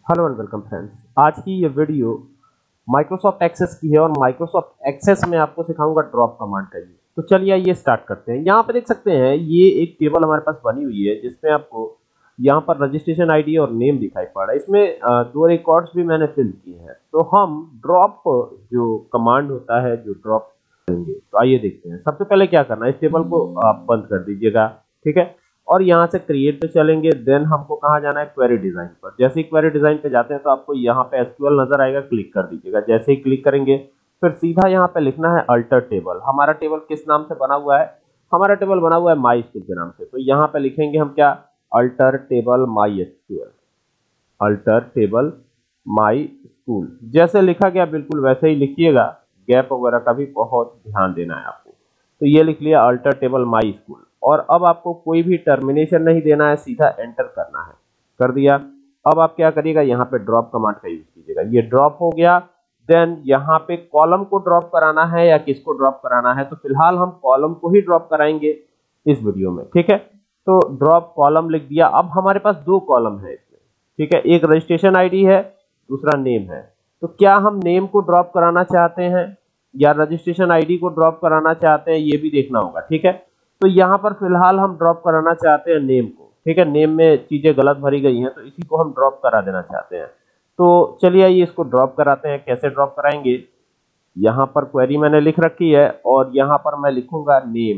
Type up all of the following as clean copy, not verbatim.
Hello and welcome friends. आज की ये वीडियो माइक्रोसॉफ्ट एक्सेस की है और माइक्रोसॉफ्ट एक्सेस में आपको सिखाऊंगा ड्रॉप कमांड का यूज। तो चलिए ये स्टार्ट करते हैं। यहाँ पे देख सकते हैं ये एक टेबल हमारे पास बनी हुई है जिसमें आपको यहाँ पर रजिस्ट्रेशन आईडी और नेम दिखाई पड़ रहा है। इसमें दो रिकॉर्ड्स भी मैंने फिल किए हैं। तो हम ड्रॉप जो कमांड होता है जो ड्रॉप करेंगे, तो आइए देखते हैं। सबसे पहले क्या करना है, इस टेबल को आप बंद कर दीजिएगा, ठीक है। और यहाँ से क्रिएट पे चलेंगे, देन हमको कहाँ जाना है, क्वेरी डिजाइन पर। जैसे ही क्वेरी डिजाइन पे जाते हैं तो आपको यहाँ पे एसक्यूएल नजर आएगा, क्लिक कर दीजिएगा। जैसे ही क्लिक करेंगे फिर सीधा यहाँ पे लिखना है अल्टर टेबल। हमारा टेबल किस नाम से बना हुआ है, हमारा टेबल बना हुआ है माई स्कूल के नाम से। तो यहाँ पे लिखेंगे हम क्या, alter table MySQL, alter table my school. जैसे लिखा गया बिल्कुल वैसे ही लिखिएगा, गैप वगैरह का भी बहुत ध्यान देना है आपको। तो ये लिख लिया अल्टर टेबल माई स्कूल। और अब आपको कोई भी टर्मिनेशन नहीं देना है, सीधा एंटर करना है। कर दिया। अब आप क्या करिएगा, यहाँ पे ड्रॉप कमांड का यूज कीजिएगा। ये ड्रॉप हो गया। देन यहाँ पे कॉलम को ड्रॉप कराना है या किसको ड्रॉप कराना है, तो फिलहाल हम कॉलम को ही ड्रॉप कराएंगे इस वीडियो में, ठीक है। तो ड्रॉप कॉलम लिख दिया। अब हमारे पास दो कॉलम है इसमें, ठीक है। एक रजिस्ट्रेशन आईडी है, दूसरा नेम है। तो क्या हम नेम को ड्रॉप कराना चाहते हैं या रजिस्ट्रेशन आईडी को ड्रॉप कराना चाहते हैं, ये भी देखना होगा, ठीक है। तो यहाँ पर फिलहाल हम ड्रॉप कराना चाहते हैं नेम को, ठीक है। नेम में चीजें गलत भरी गई हैं तो इसी को हम ड्रॉप करा देना चाहते हैं। तो चलिए आइए इसको ड्रॉप कराते हैं। कैसे ड्रॉप कराएंगे, यहाँ पर क्वेरी मैंने लिख रखी है और यहाँ पर मैं लिखूंगा नेम,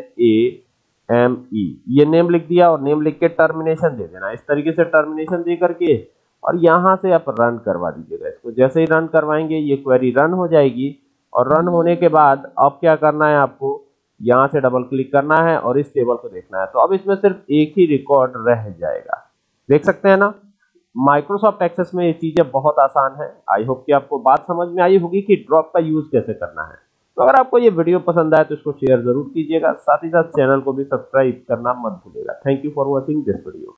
NAME। ये नेम लिख दिया और नेम लिख के टर्मिनेशन दे देना। इस तरीके से टर्मिनेशन दे करके और यहाँ से आप रन करवा दीजिएगा इसको। जैसे ही रन करवाएंगे ये क्वेरी रन हो जाएगी। और रन होने के बाद अब क्या करना है, आपको यहाँ से डबल क्लिक करना है और इस टेबल को देखना है। तो अब इसमें सिर्फ एक ही रिकॉर्ड रह जाएगा, देख सकते हैं ना। माइक्रोसॉफ्ट एक्सेस में ये चीजें बहुत आसान है। आई होप कि आपको बात समझ में आई होगी कि ड्रॉप का यूज कैसे करना है। तो अगर आपको ये वीडियो पसंद आए तो इसको शेयर जरूर कीजिएगा, साथ ही साथ चैनल को भी सब्सक्राइब करना मत भूलिएगा। Thank you for watching this video.